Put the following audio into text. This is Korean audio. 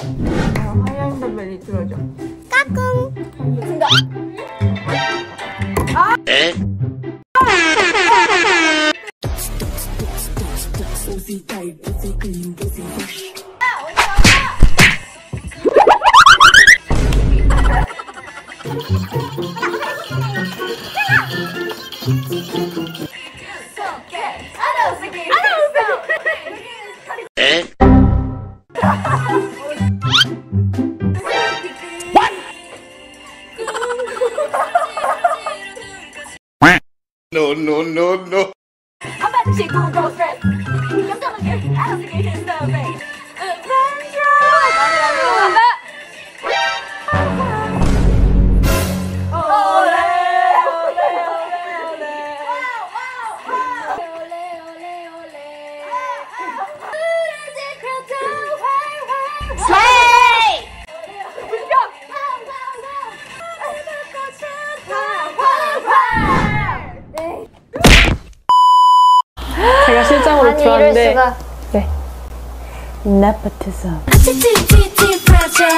하얀 선배님 들어줘. 까꿍. 준다. 에? 에? No, no, no, no. I'm about to shake Google Ghost Dress. I'm telling you, I don't think it is so big. 제가 실장으로 아니, 들어왔는데 이럴 수가. 네. 네포티즘.